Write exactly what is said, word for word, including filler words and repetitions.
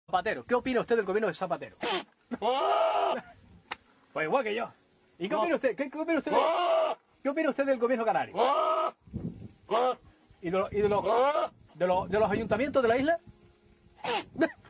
Zapatero. ¿Qué opina usted del gobierno de Zapatero? Pues igual que yo. ¿Y qué opina usted? ¿Qué, qué opina usted? De, ¿Qué opina usted del gobierno canario? ¿Y de, lo- y de los, de, los, de los ayuntamientos de la isla?